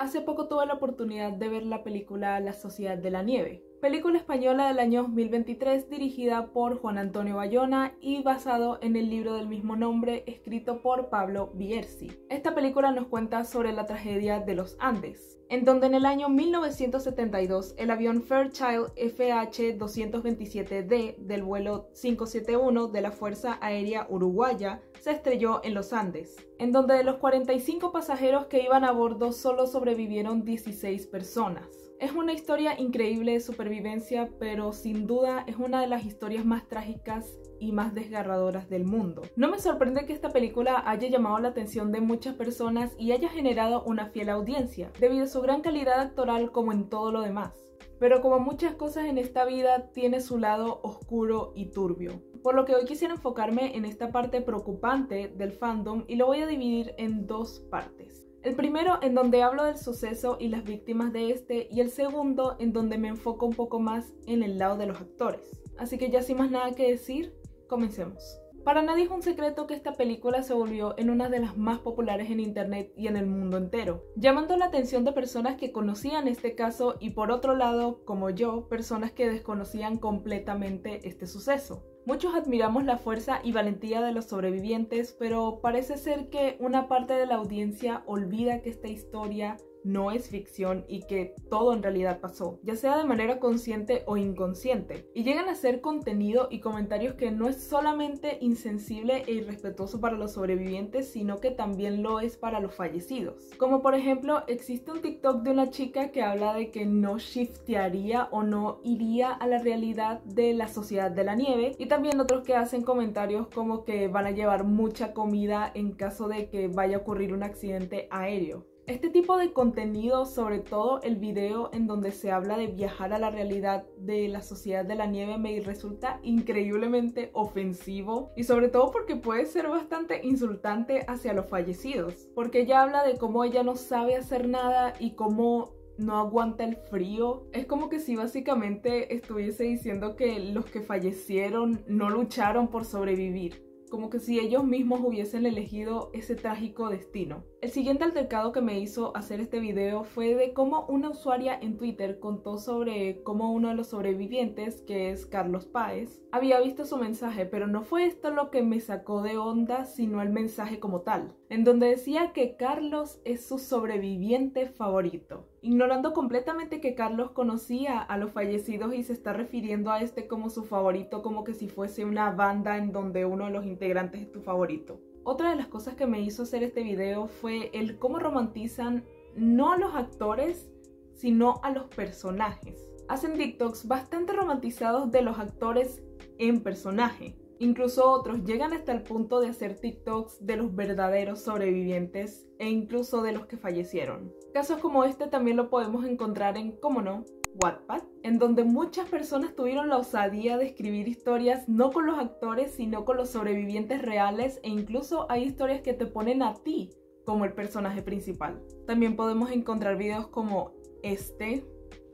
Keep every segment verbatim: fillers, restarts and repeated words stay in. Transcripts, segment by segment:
Hace poco tuve la oportunidad de ver la película La Sociedad de la Nieve, película española del año dos mil veintitrés dirigida por Juan Antonio Bayona y basado en el libro del mismo nombre escrito por Pablo Bierzi. Esta película nos cuenta sobre la tragedia de los Andes, en donde en el año mil novecientos setenta y dos el avión Fairchild F H doscientos veintisiete D del vuelo quinientos setenta y uno de la Fuerza Aérea Uruguaya se estrelló en los Andes, en donde de los cuarenta y cinco pasajeros que iban a bordo solo sobrevivieron dieciséis personas. Es una historia increíble de supervivencia, pero sin duda es una de las historias más trágicas y más desgarradoras del mundo. No me sorprende que esta película haya llamado la atención de muchas personas y haya generado una fiel audiencia, debido a su gran calidad actoral como en todo lo demás. Pero como muchas cosas en esta vida, tiene su lado oscuro y turbio. Por lo que hoy quisiera enfocarme en esta parte preocupante del fandom y lo voy a dividir en dos partes. El primero en donde hablo del suceso y las víctimas de este, y el segundo en donde me enfoco un poco más en el lado de los actores. Así que ya sin más nada que decir, comencemos. Para nadie es un secreto que esta película se volvió en una de las más populares en internet y en el mundo entero, llamando la atención de personas que conocían este caso y por otro lado, como yo, personas que desconocían completamente este suceso. Muchos admiramos la fuerza y valentía de los sobrevivientes, pero parece ser que una parte de la audiencia olvida que esta historia no es ficción y que todo en realidad pasó, ya sea de manera consciente o inconsciente, y llegan a ser contenido y comentarios que no es solamente insensible e irrespetuoso para los sobrevivientes, sino que también lo es para los fallecidos. Como por ejemplo, existe un TikTok de una chica que habla de que no shiftearía o no iría a la realidad de la Sociedad de la Nieve, y también otros que hacen comentarios como que van a llevar mucha comida en caso de que vaya a ocurrir un accidente aéreo. Este tipo de contenido, sobre todo el video en donde se habla de viajar a la realidad de la Sociedad de la Nieve, me resulta increíblemente ofensivo y sobre todo porque puede ser bastante insultante hacia los fallecidos, porque ella habla de cómo ella no sabe hacer nada y cómo no aguanta el frío. Es como que si básicamente estuviese diciendo que los que fallecieron no lucharon por sobrevivir, como que si ellos mismos hubiesen elegido ese trágico destino. El siguiente altercado que me hizo hacer este video fue de cómo una usuaria en Twitter contó sobre cómo uno de los sobrevivientes, que es Carlos Páez, había visto su mensaje, pero no fue esto lo que me sacó de onda, sino el mensaje como tal, en donde decía que Carlos es su sobreviviente favorito, ignorando completamente que Carlos conocía a los fallecidos y se está refiriendo a este como su favorito, como que si fuese una banda en donde uno de los integrantes es tu favorito. Otra de las cosas que me hizo hacer este video fue el cómo romantizan no a los actores, sino a los personajes. Hacen TikToks bastante romantizados de los actores en personaje. Incluso otros llegan hasta el punto de hacer TikToks de los verdaderos sobrevivientes e incluso de los que fallecieron. Casos como este también lo podemos encontrar en, cómo no, Wattpad, en donde muchas personas tuvieron la osadía de escribir historias no con los actores, sino con los sobrevivientes reales, e incluso hay historias que te ponen a ti como el personaje principal. También podemos encontrar videos como este,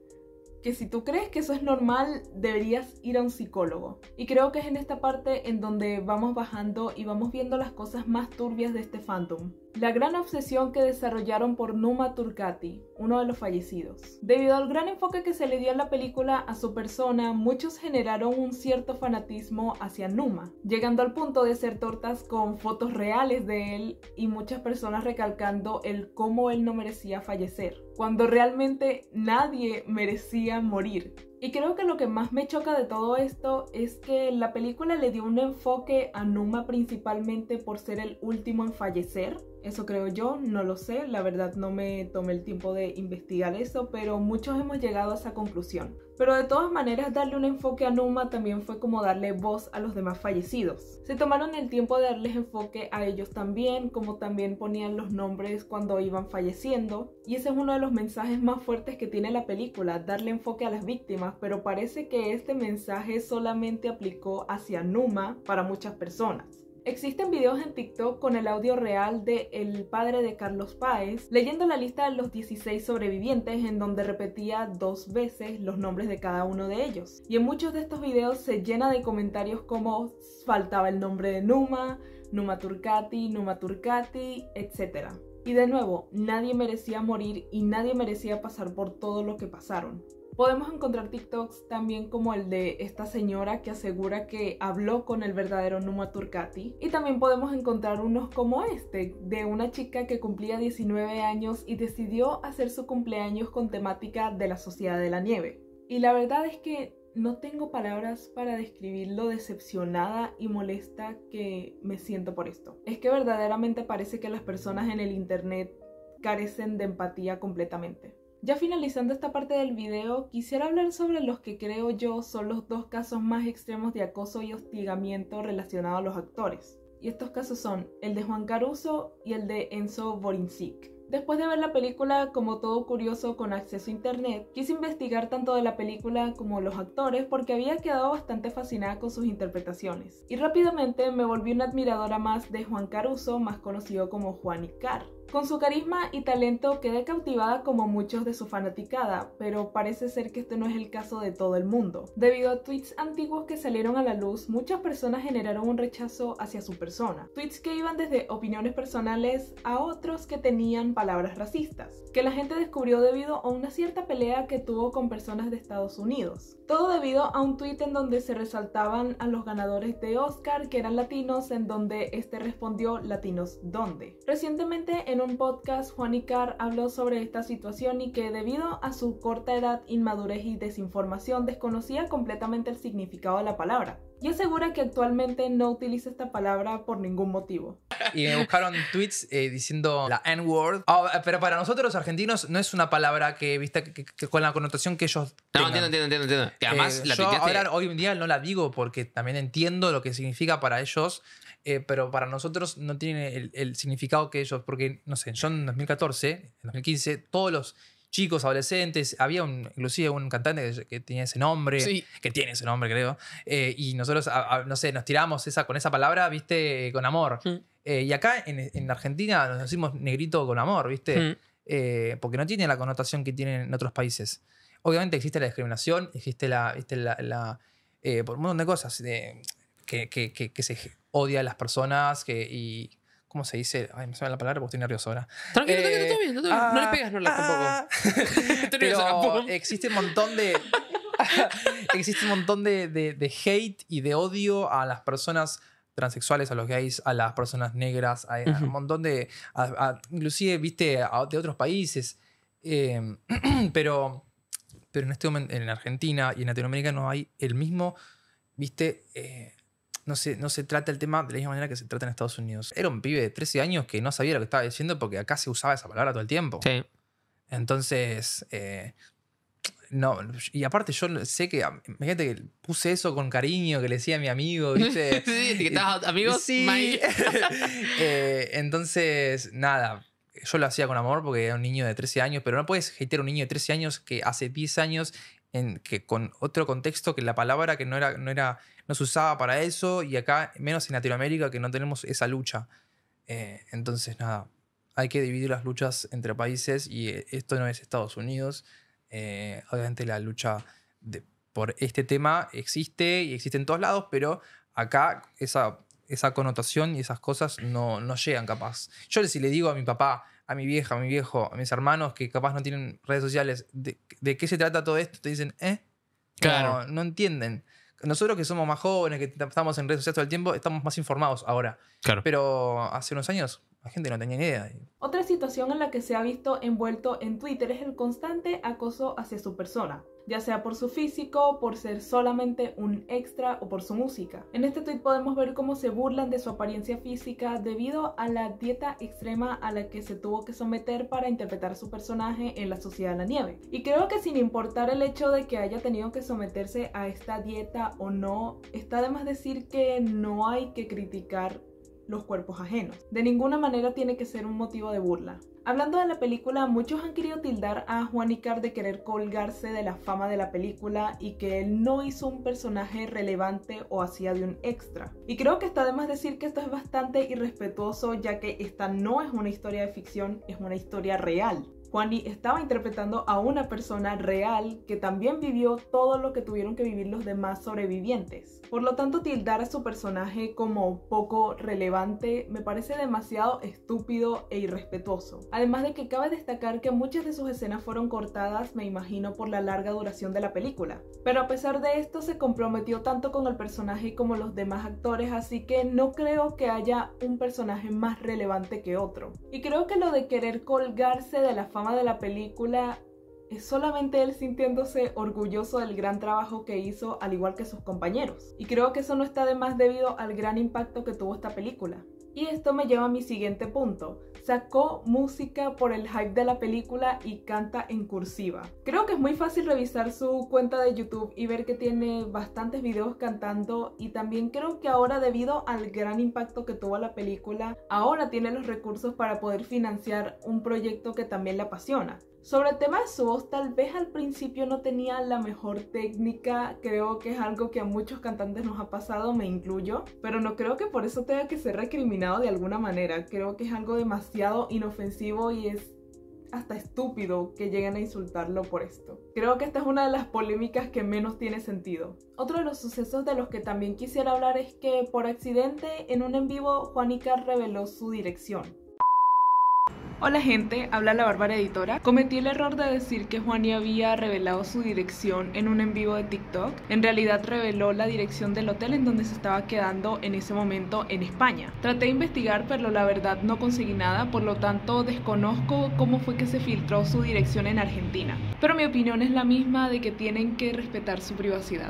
que si tú crees que eso es normal, deberías ir a un psicólogo. Y creo que es en esta parte en donde vamos bajando y vamos viendo las cosas más turbias de este fandom. La gran obsesión que desarrollaron por Numa Turcati, uno de los fallecidos. Debido al gran enfoque que se le dio en la película a su persona, muchos generaron un cierto fanatismo hacia Numa, llegando al punto de hacer tortas con fotos reales de él y muchas personas recalcando el cómo él no merecía fallecer, cuando realmente nadie merecía morir. Y creo que lo que más me choca de todo esto es que la película le dio un enfoque a Numa principalmente por ser el último en fallecer. Eso creo yo, no lo sé, la verdad no me tomé el tiempo de investigar eso, pero muchos hemos llegado a esa conclusión. Pero de todas maneras, darle un enfoque a Numa también fue como darle voz a los demás fallecidos. Se tomaron el tiempo de darles enfoque a ellos también, como también ponían los nombres cuando iban falleciendo. Y ese es uno de los mensajes más fuertes que tiene la película, darle enfoque a las víctimas, pero parece que este mensaje solamente aplicó hacia Numa para muchas personas. Existen videos en TikTok con el audio real de el padre de Carlos Páez leyendo la lista de los dieciséis sobrevivientes, en donde repetía dos veces los nombres de cada uno de ellos. Y en muchos de estos videos se llena de comentarios como faltaba el nombre de Numa, Numa Turcati, Numa Turcati, etcétera. Y de nuevo, nadie merecía morir y nadie merecía pasar por todo lo que pasaron. Podemos encontrar TikToks también como el de esta señora que asegura que habló con el verdadero Numa Turcati. Y también podemos encontrar unos como este, de una chica que cumplía diecinueve años y decidió hacer su cumpleaños con temática de la Sociedad de la Nieve. Y la verdad es que no tengo palabras para describir lo decepcionada y molesta que me siento por esto. Es que verdaderamente parece que las personas en el internet carecen de empatía completamente. Ya finalizando esta parte del video, quisiera hablar sobre los que creo yo son los dos casos más extremos de acoso y hostigamiento relacionados a los actores. Y estos casos son el de Juan Caruso y el de Enzo Borincik. Después de ver la película, como todo curioso con acceso a internet, quise investigar tanto de la película como los actores porque había quedado bastante fascinada con sus interpretaciones. Y rápidamente me volví una admiradora más de Juan Caruso, más conocido como Juanicar. Con su carisma y talento quedé cautivada como muchos de su fanaticada, pero parece ser que este no es el caso de todo el mundo. Debido a tweets antiguos que salieron a la luz, muchas personas generaron un rechazo hacia su persona. Tweets que iban desde opiniones personales a otros que tenían palabras racistas, que la gente descubrió debido a una cierta pelea que tuvo con personas de Estados Unidos. Todo debido a un tweet en donde se resaltaban a los ganadores de Oscar que eran latinos, en donde este respondió "¿Latinos dónde?". Recientemente en un podcast, Juanicar habló sobre esta situación y que debido a su corta edad, inmadurez y desinformación desconocía completamente el significado de la palabra. Y asegura que actualmente no utiliza esta palabra por ningún motivo. Y me buscaron tweets eh, diciendo la N-word. Oh, pero para nosotros los argentinos no es una palabra que, viste, que, que con la connotación que ellos No, tengan. entiendo, entiendo, entiendo. Que además Eh, la yo tuiteaste... ahora, hoy en día no la digo porque también entiendo lo que significa para ellos, eh, pero para nosotros no tiene el, el significado que ellos, porque, no sé, yo en dos mil catorce, en dos mil quince, todos los chicos, adolescentes, había un, inclusive un cantante que, que tenía ese nombre, Sí. que tiene ese nombre, creo, eh, y nosotros, a, a, no sé, nos tiramos esa, con esa palabra, viste, con amor. Mm. Eh, y acá en, en Argentina nos decimos negrito con amor, viste, Mm. eh, porque no tiene la connotación que tienen en otros países. Obviamente existe la discriminación, existe la, viste, la, la eh, por un montón de cosas de, que, que, que, que se odia a las personas que, y... ¿Cómo se dice? Ay, me suena la palabra porque estoy nervioso ahora. Tranquilo, Eh, tranquilo, todo bien, todo bien. ah, No le pegas, no le ah, tampoco. Estoy nervioso, Pero tampoco. existe un montón de... existe un montón de, de, de hate y de odio a las personas transexuales, a los gays, a las personas negras, a, a un montón de... A, a, inclusive, viste, a, de otros países. Eh, pero, pero en este momento, en Argentina y en Latinoamérica no hay el mismo, viste... Eh, No se, no se trata el tema de la misma manera que se trata en Estados Unidos. Era un pibe de trece años que no sabía lo que estaba diciendo porque acá se usaba esa palabra todo el tiempo. Sí. Entonces, eh, no, y aparte yo sé que, imagínate que puse eso con cariño, que le decía a mi amigo, ¿viste? Sí, etiquetabas amigos, Sí. Mike. eh, entonces, nada, yo lo hacía con amor porque era un niño de trece años, pero no puedes hatear a un niño de trece años que hace diez años, en, que con otro contexto, que la palabra que no era... No era no se usaba para eso, y acá, menos en Latinoamérica, que no tenemos esa lucha. Eh, entonces, nada, hay que dividir las luchas entre países, y esto no es Estados Unidos. Eh, obviamente la lucha de, por este tema existe, y existe en todos lados, pero acá esa, esa connotación y esas cosas no, no llegan capaz. Yo si le digo a mi papá, a mi vieja, a mi viejo, a mis hermanos que capaz no tienen redes sociales, de, de qué se trata todo esto, te dicen, ¿eh? Claro. No, no entienden. Nosotros que somos más jóvenes, que estamos en redes sociales todo el tiempo, estamos más informados ahora. Claro. Pero hace unos años la gente no tenía ni idea. Otra situación en la que se ha visto envuelto en Twitter es el constante acoso hacia su persona, ya sea por su físico, por ser solamente un extra o por su música. En este tweet podemos ver cómo se burlan de su apariencia física debido a la dieta extrema a la que se tuvo que someter para interpretar a su personaje en La Sociedad de la Nieve. Y creo que sin importar el hecho de que haya tenido que someterse a esta dieta o no, está de más decir que no hay que criticar los cuerpos ajenos. De ninguna manera tiene que ser un motivo de burla. Hablando de la película, muchos han querido tildar a Juanicar de querer colgarse de la fama de la película y que él no hizo un personaje relevante o hacía de un extra. Y creo que está de más decir que esto es bastante irrespetuoso, ya que esta no es una historia de ficción, es una historia real. Juani estaba interpretando a una persona real que también vivió todo lo que tuvieron que vivir los demás sobrevivientes. Por lo tanto, tildar a su personaje como poco relevante me parece demasiado estúpido e irrespetuoso. Además de que cabe destacar que muchas de sus escenas fueron cortadas, me imagino, por la larga duración de la película. Pero a pesar de esto, se comprometió tanto con el personaje como los demás actores, así que no creo que haya un personaje más relevante que otro. Y creo que lo de querer colgarse de la fama de la película es solamente él sintiéndose orgulloso del gran trabajo que hizo, al igual que sus compañeros. Y creo que eso no está de más debido al gran impacto que tuvo esta película. Y esto me lleva a mi siguiente punto. Sacó música por el hype de la película y canta en cursiva. Creo que es muy fácil revisar su cuenta de YouTube y ver que tiene bastantes videos cantando, y también creo que ahora, debido al gran impacto que tuvo la película, ahora tiene los recursos para poder financiar un proyecto que también le apasiona. Sobre el tema de su voz, tal vez al principio no tenía la mejor técnica, creo que es algo que a muchos cantantes nos ha pasado, me incluyo, pero no creo que por eso tenga que ser recriminado de alguna manera. Creo que es algo demasiado inofensivo y es hasta estúpido que lleguen a insultarlo por esto. Creo que esta es una de las polémicas que menos tiene sentido. Otro de los sucesos de los que también quisiera hablar es que por accidente en un en vivo Juani Carr reveló su dirección. Hola gente, habla la Bárbara Editora. Cometí el error de decir que Juani había revelado su dirección en un en vivo de TikTok. En realidad reveló la dirección del hotel en donde se estaba quedando en ese momento en España. Traté de investigar, pero la verdad no conseguí nada, por lo tanto desconozco cómo fue que se filtró su dirección en Argentina. Pero mi opinión es la misma, de que tienen que respetar su privacidad.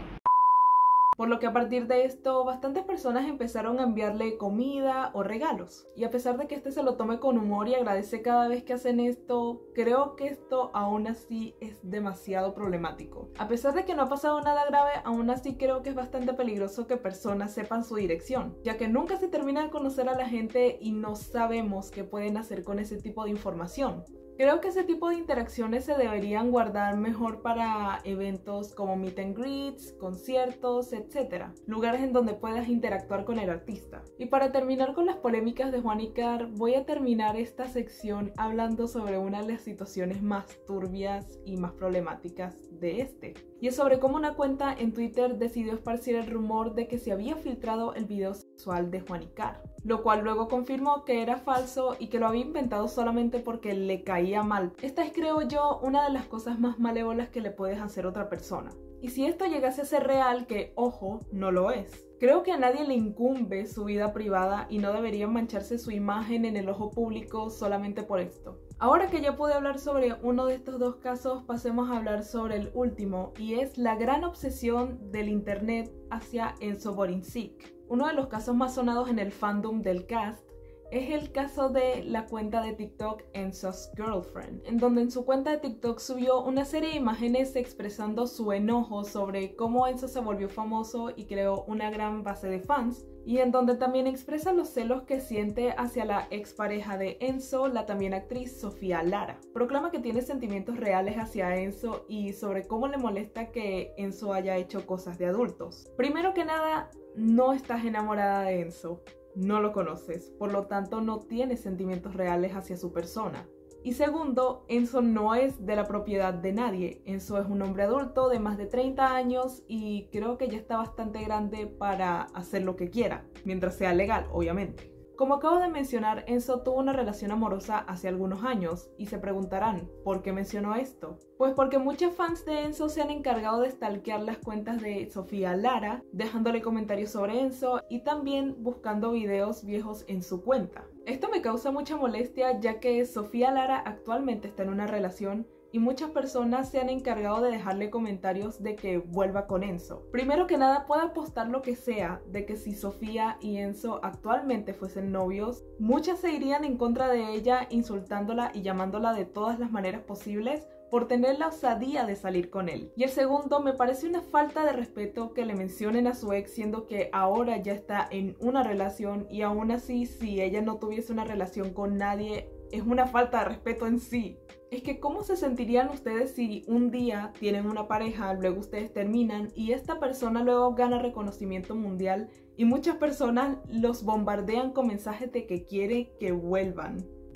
Por lo que a partir de esto, bastantes personas empezaron a enviarle comida o regalos. Y a pesar de que este se lo tome con humor y agradece cada vez que hacen esto, creo que esto aún así es demasiado problemático. A pesar de que no ha pasado nada grave, aún así creo que es bastante peligroso que personas sepan su dirección, ya que nunca se termina de conocer a la gente y no sabemos qué pueden hacer con ese tipo de información. Creo que ese tipo de interacciones se deberían guardar mejor para eventos como meet and greets, conciertos, etcétera. Lugares en donde puedas interactuar con el artista. Y para terminar con las polémicas de Juani Carr, voy a terminar esta sección hablando sobre una de las situaciones más turbias y más problemáticas de este. Y es sobre cómo una cuenta en Twitter decidió esparcir el rumor de que se había filtrado el video sexual de Juani Carr, lo cual luego confirmó que era falso y que lo había inventado solamente porque le caía mal. Esta es, creo yo, una de las cosas más malévolas que le puedes hacer a otra persona. Y si esto llegase a ser real, que ojo, no lo es, creo que a nadie le incumbe su vida privada y no debería mancharse su imagen en el ojo público solamente por esto. Ahora que ya pude hablar sobre uno de estos dos casos, pasemos a hablar sobre el último, y es la gran obsesión del internet hacia Enzo Borincik. Uno de los casos más sonados en el fandom del cast es el caso de la cuenta de TikTok Enzo's Girlfriend, en donde en su cuenta de TikTok subió una serie de imágenes expresando su enojo sobre cómo Enzo se volvió famoso y creó una gran base de fans, y en donde también expresa los celos que siente hacia la expareja de Enzo, la también actriz Sofía Lara. Proclama que tiene sentimientos reales hacia Enzo y sobre cómo le molesta que Enzo haya hecho cosas de adultos. Primero que nada, no estás enamorada de Enzo. No lo conoces, por lo tanto no tienes sentimientos reales hacia su persona. Y segundo, Enzo no es de la propiedad de nadie. Enzo es un hombre adulto de más de treinta años y creo que ya está bastante grande para hacer lo que quiera, mientras sea legal, obviamente. Como acabo de mencionar, Enzo tuvo una relación amorosa hace algunos años y se preguntarán, ¿por qué menciono esto? Pues porque muchos fans de Enzo se han encargado de stalkear las cuentas de Sofía Lara, dejándole comentarios sobre Enzo y también buscando videos viejos en su cuenta. Esto me causa mucha molestia, ya que Sofía Lara actualmente está en una relación y muchas personas se han encargado de dejarle comentarios de que vuelva con Enzo. Primero que nada, puedo apostar lo que sea de que si Sofía y Enzo actualmente fuesen novios, muchas se irían en contra de ella, insultándola y llamándola de todas las maneras posibles por tener la osadía de salir con él. Y el segundo, me parece una falta de respeto que le mencionen a su ex siendo que ahora ya está en una relación, y aún así, si ella no tuviese una relación con nadie, es una falta de respeto en sí. Es que ¿cómo se sentirían ustedes si un día tienen una pareja, luego ustedes terminan y esta persona luego gana reconocimiento mundial y muchas personas los bombardean con mensajes de que quiere que vuelvan?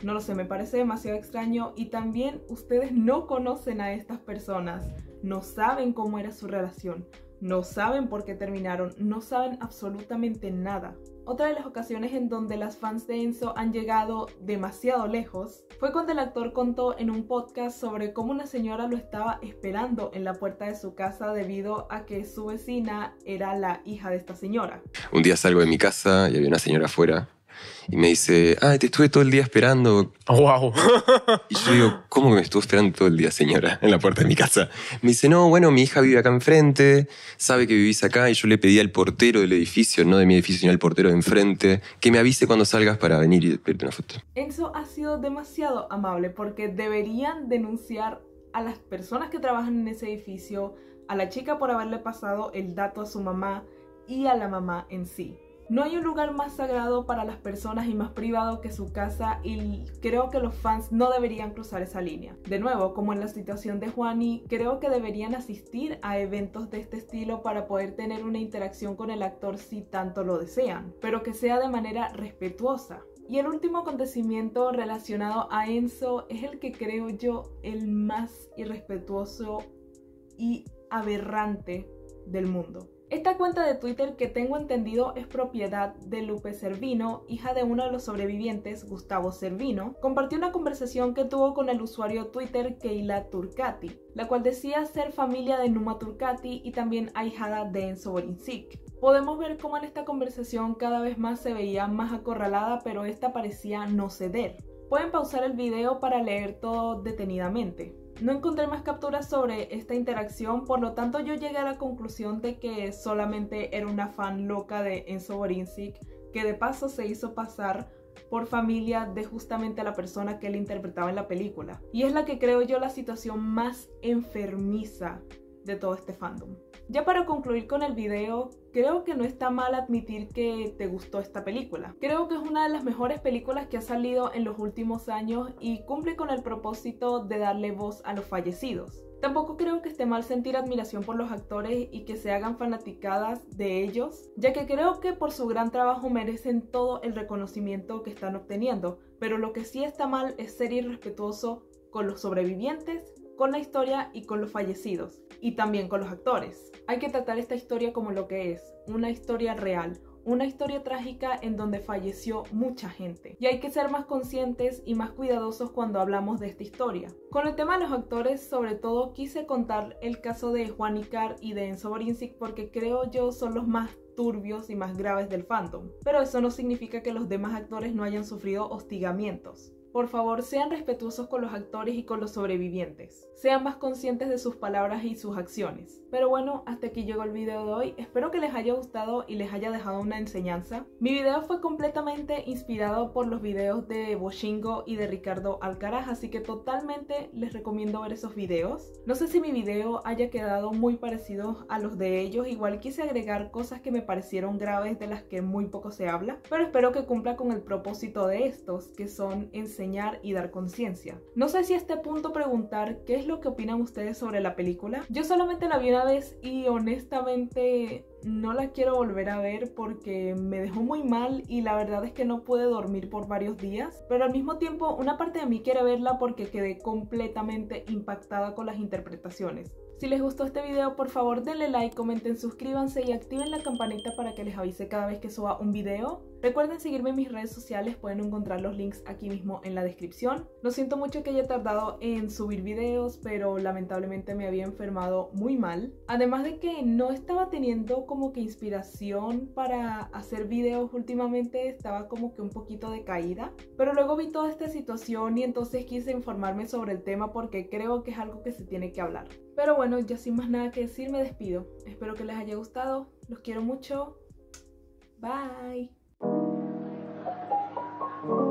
No lo sé, me parece demasiado extraño y también ustedes no conocen a estas personas, no saben cómo era su relación, no saben por qué terminaron, no saben absolutamente nada. Otra de las ocasiones en donde las fans de Enzo han llegado demasiado lejos fue cuando el actor contó en un podcast sobre cómo una señora lo estaba esperando en la puerta de su casa debido a que su vecina era la hija de esta señora. Un día salgo de mi casa y había una señora afuera y me dice, ah, te estuve todo el día esperando. ¡Wow! Y yo digo, ¿cómo que me estuvo esperando todo el día, señora, en la puerta de mi casa? Me dice, no, bueno, mi hija vive acá enfrente, sabe que vivís acá y yo le pedí al portero del edificio, no de mi edificio, sino al portero de enfrente, que me avise cuando salgas para venir y pedirte una foto. Enzo ha sido demasiado amable porque deberían denunciar a las personas que trabajan en ese edificio, a la chica por haberle pasado el dato a su mamá y a la mamá en sí. No hay un lugar más sagrado para las personas y más privado que su casa y creo que los fans no deberían cruzar esa línea. De nuevo, como en la situación de Juani, creo que deberían asistir a eventos de este estilo para poder tener una interacción con el actor si tanto lo desean, pero que sea de manera respetuosa. Y el último acontecimiento relacionado a Enzo es el que creo yo el más irrespetuoso y aberrante del mundo. Esta cuenta de Twitter, que tengo entendido es propiedad de Lupe Cervino, hija de uno de los sobrevivientes, Gustavo Cervino, compartió una conversación que tuvo con el usuario Twitter Keila Turcati, la cual decía ser familia de Numa Turcati y también ahijada de Enzo Borincic. Podemos ver cómo en esta conversación cada vez más se veía más acorralada, pero esta parecía no ceder. Pueden pausar el video para leer todo detenidamente. No encontré más capturas sobre esta interacción, por lo tanto yo llegué a la conclusión de que solamente era una fan loca de Enzo Borincic, que de paso se hizo pasar por familia de justamente la persona que él interpretaba en la película. Y es la que creo yo la situación más enfermiza de todo este fandom. Ya para concluir con el video, creo que no está mal admitir que te gustó esta película. Creo que es una de las mejores películas que ha salido en los últimos años y cumple con el propósito de darle voz a los fallecidos. Tampoco creo que esté mal sentir admiración por los actores y que se hagan fanaticadas de ellos, ya que creo que por su gran trabajo merecen todo el reconocimiento que están obteniendo, pero lo que sí está mal es ser irrespetuoso con los sobrevivientes, con la historia y con los fallecidos, y también con los actores. Hay que tratar esta historia como lo que es, una historia real, una historia trágica en donde falleció mucha gente. Y hay que ser más conscientes y más cuidadosos cuando hablamos de esta historia. Con el tema de los actores, sobre todo, quise contar el caso de Juan Icar y de Enzo Borincic porque creo yo son los más turbios y más graves del fandom. Pero eso no significa que los demás actores no hayan sufrido hostigamientos. Por favor, sean respetuosos con los actores y con los sobrevivientes. Sean más conscientes de sus palabras y sus acciones. Pero bueno, hasta aquí llegó el video de hoy. Espero que les haya gustado y les haya dejado una enseñanza. Mi video fue completamente inspirado por los videos de Boshingo y de Ricardo Alcaraz, así que totalmente les recomiendo ver esos videos. No sé si mi video haya quedado muy parecido a los de ellos. Igual quise agregar cosas que me parecieron graves de las que muy poco se habla. Pero espero que cumpla con el propósito de estos, que son enseñar enseñar y dar conciencia. No sé si a este punto preguntar qué es lo que opinan ustedes sobre la película. Yo solamente la vi una vez y honestamente no la quiero volver a ver porque me dejó muy mal y la verdad es que no pude dormir por varios días, pero al mismo tiempo una parte de mí quiere verla porque quedé completamente impactada con las interpretaciones. Si les gustó este video, por favor denle like, comenten, suscríbanse y activen la campanita para que les avise cada vez que suba un video. Recuerden seguirme en mis redes sociales, pueden encontrar los links aquí mismo en la descripción. Lo siento mucho que haya tardado en subir videos, pero lamentablemente me había enfermado muy mal. Además de que no estaba teniendo como que inspiración para hacer videos últimamente, estaba como que un poquito decaída. Pero luego vi toda esta situación y entonces quise informarme sobre el tema porque creo que es algo que se tiene que hablar. Pero bueno, ya sin más nada que decir, me despido. Espero que les haya gustado, los quiero mucho. Bye.